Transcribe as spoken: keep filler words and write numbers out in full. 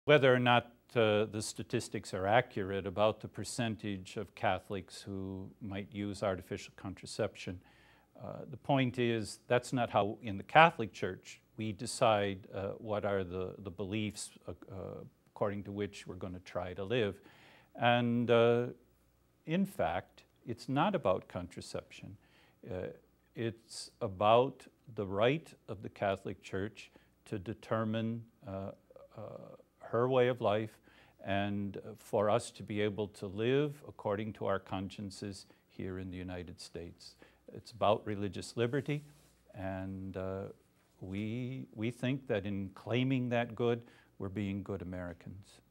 Whether or not uh, the statistics are accurate about the percentage of Catholics who might use artificial contraception, uh, the point is that's not how in the Catholic Church we decide uh, what are the, the beliefs uh, uh, according to which we're going to try to live. And uh, in fact, it's not about contraception. Uh, it's about the right of the Catholic Church to determine uh, uh, her way of life, and for us to be able to live according to our consciences here in the United States. It's about religious liberty, and uh, we, we think that in claiming that good, we're being good Americans.